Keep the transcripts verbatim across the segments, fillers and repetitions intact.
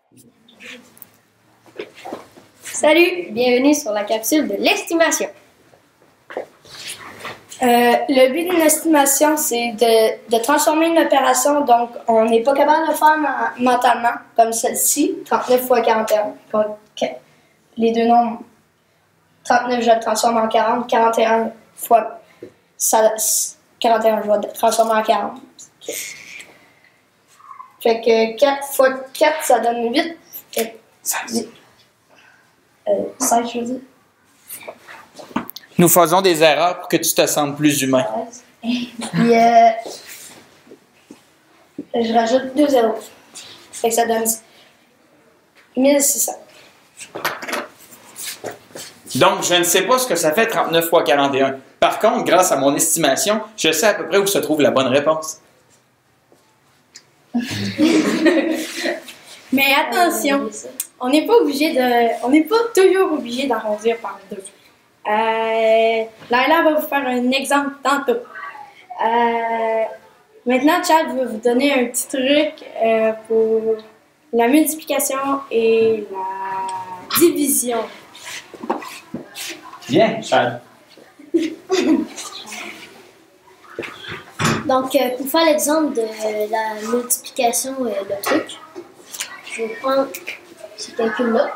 Salut, bienvenue sur la capsule de l'estimation. Euh, le but d'une estimation, c'est de, de transformer une opération, donc on n'est pas capable de le faire mentalement, comme celle-ci, trente-neuf fois quarante et un. Donc, les deux nombres, trente-neuf, je le transforme en quarante, quarante et un fois ça, quarante et un, je vais le transformer en quarante. Fait que quatre fois quatre, ça donne huit. Ça dit, euh, seize, je veux dire. Nous faisons des erreurs pour que tu te sentes plus humain. Puis, euh, je rajoute deux zéros. Fait que ça donne mille six cents. Donc, je ne sais pas ce que ça fait trente-neuf fois quarante et un. Par contre, grâce à mon estimation, je sais à peu près où se trouve la bonne réponse. Mais attention, on n'est pas obligé de, on n'est pas toujours obligé d'arrondir par deux. Euh, Laila va vous faire un exemple tantôt. Euh, maintenant, Chad va vous donner un petit truc euh, pour la multiplication et la division. Bien, Chad. Donc, euh, pour faire l'exemple de la multiplication et le truc, je vais prendre ce calcul-là.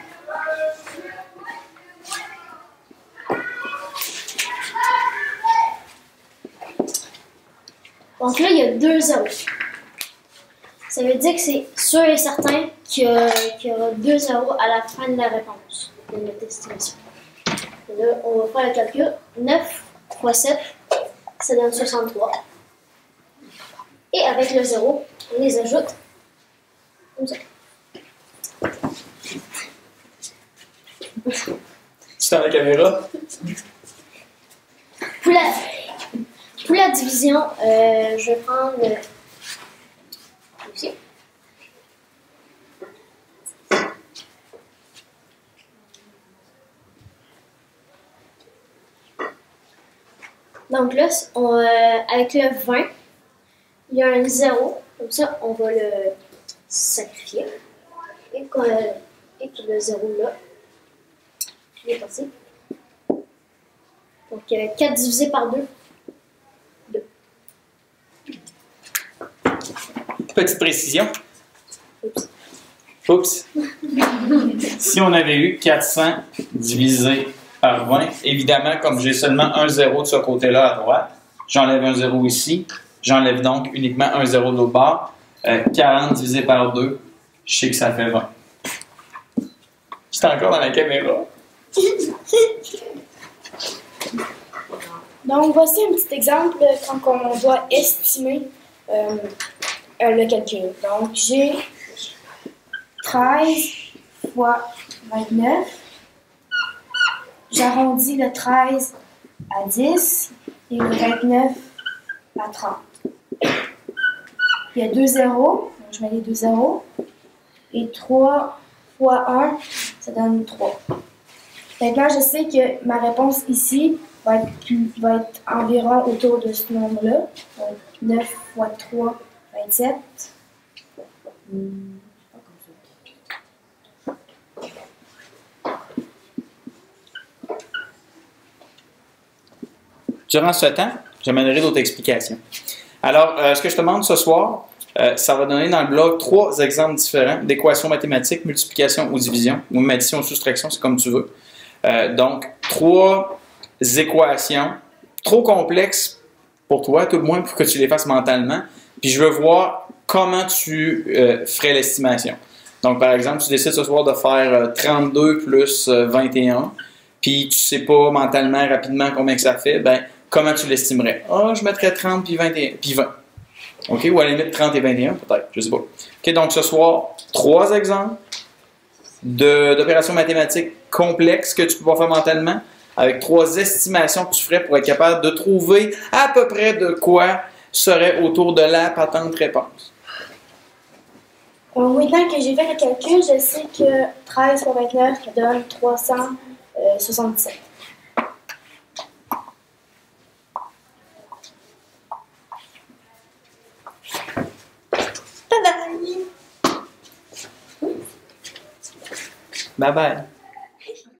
Donc là, il y a deux zéros. Ça veut dire que c'est sûr et certain qu'il y, qu'il y aura deux zéros à la fin de la réponse de notre estimation. Et là, on va faire le calcul. neuf fois sept, ça donne soixante-trois. Et avec le zéro, on les ajoute comme ça. Tu t'en la caméra? Pour la, pour la division, euh, je vais prendre euh, ici. Donc là, on, euh, avec le vingt, il y a un zéro, comme ça on va le sacrifier. Et, qu'on, et que le zéro là, il est parti. Donc euh, quatre divisé par deux, deux. Petite précision. Oups. Oups. Si on avait eu quatre cents divisé par vingt, évidemment, comme j'ai seulement un zéro de ce côté-là à droite, j'enlève un zéro ici, j'enlève donc uniquement un zéro de l'autre bord. Euh, quarante divisé par deux, je sais que ça fait vingt. J'étais encore dans la caméra. Donc, voici un petit exemple quand on doit estimer euh, le calcul. Donc, j'ai treize fois vingt-neuf. J'arrondis le treize à dix et le vingt-neuf à trente. Il y a deux zéros, donc je mets les deux zéros. Et trois fois un, ça donne trois. Maintenant, je sais que ma réponse ici va être, plus, va être environ autour de ce nombre-là. Donc, neuf fois trois, vingt-sept. Durant ce temps, j'amènerai d'autres explications. Alors, euh, ce que je te demande ce soir, euh, ça va donner dans le blog trois exemples différents d'équations mathématiques, multiplication ou division, ou addition ou soustraction, c'est comme tu veux. Euh, donc, trois équations trop complexes pour toi, tout le moins pour que tu les fasses mentalement. Puis je veux voir comment tu euh, ferais l'estimation. Donc, par exemple, tu décides ce soir de faire euh, trente-deux plus euh, vingt et un, puis tu sais pas mentalement, rapidement combien que ça fait, ben comment tu l'estimerais? Ah, oh, je mettrais trente puis vingt et un, puis vingt. OK? Ou à la limite trente et vingt et un, peut-être, je sais pas. OK, donc ce soir, trois exemples d'opérations mathématiques complexes que tu peux pas faire mentalement, avec trois estimations que tu ferais pour être capable de trouver à peu près de quoi serait autour de la patente réponse. Donc, maintenant que j'ai fait le calcul, je sais que treize fois vingt-neuf donne trois cent soixante-dix-sept. Bye bye! Bye bye.